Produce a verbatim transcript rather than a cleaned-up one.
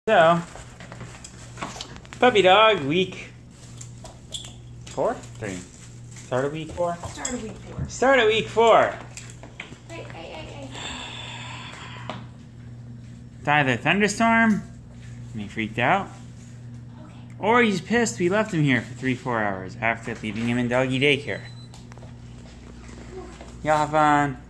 So, puppy dog, week four? Three. Start of week four? Start of week four. Start of week four. Hey, hey, hey, hey. It's either thunderstorm, and he freaked out, Okay. or he's pissed we left him here for three, four hours after leaving him in doggy daycare. Y'all have fun.